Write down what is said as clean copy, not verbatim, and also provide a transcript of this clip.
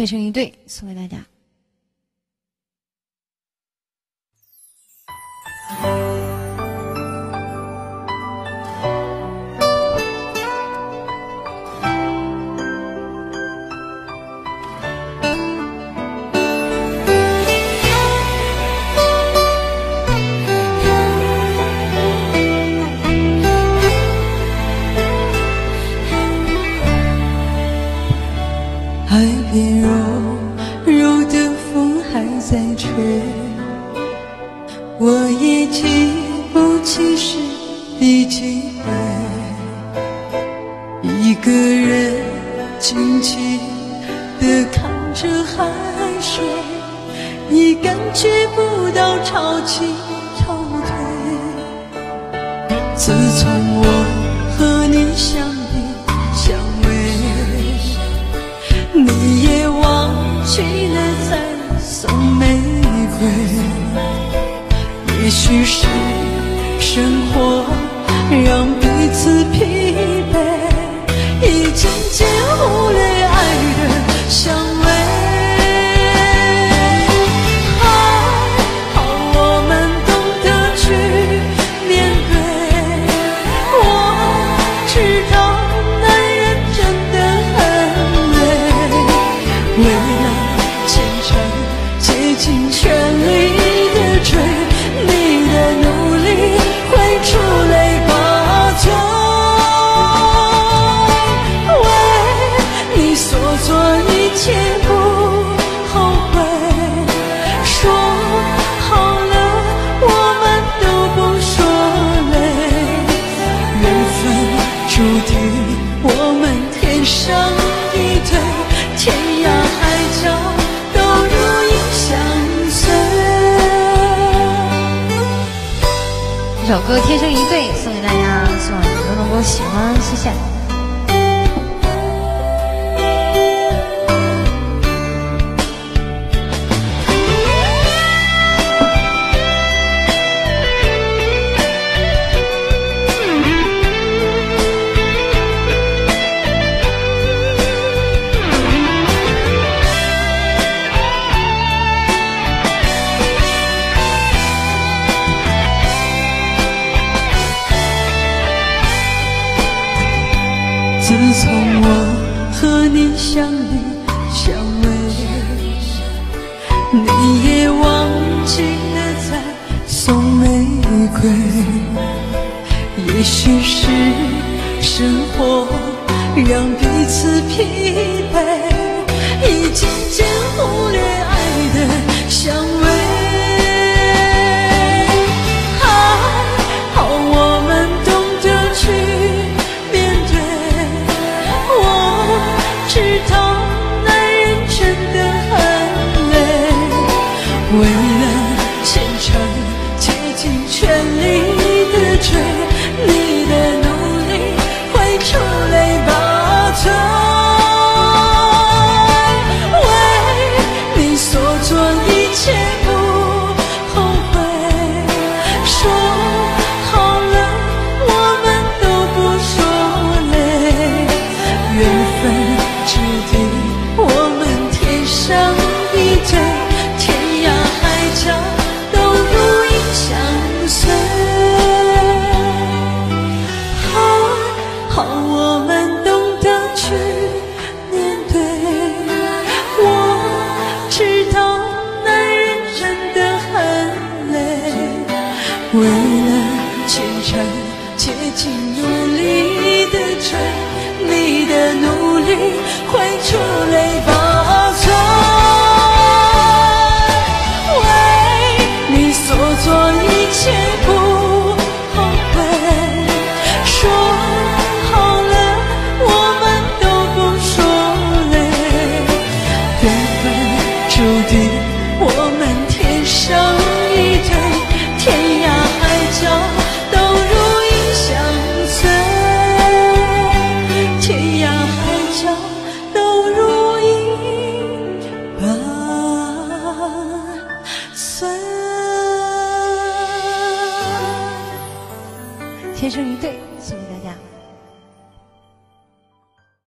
贴成一对送给大家。 海边柔柔的风还在吹，我也记不起是第几回，一个人静静地看着海水，已感觉不到潮起潮退。自从我和你相依相偎，你也忘记了再送玫瑰。也许是生活让彼此疲惫，已渐渐忽略爱的香味。还好我们懂得去面对，我知道男人真的很累，为了前程竭尽全力的追，你的努力会出类拔萃，为你所做一切不后悔。说好了我们都不说累，缘分注定我们天生一对，天涯海角都如影相随。 这首歌《天生一对》送给大家，希望你们都能够喜欢，谢谢。 自从我和你相依相偎，你也忘记了再送玫瑰。也许是生活让彼此疲惫，已渐渐忽略爱的香味。还好我们懂得去面对，我知道男人真的很累，为了前程竭尽全力的追，你的努力会出类拔萃，为你所做一切不后悔。说好了我们都不说累，缘分注定我们天生一对，天涯海角都如影相随。还好我们懂得去面对，我知道男人真的很累，为了前程竭尽努力的追，你的努力会出类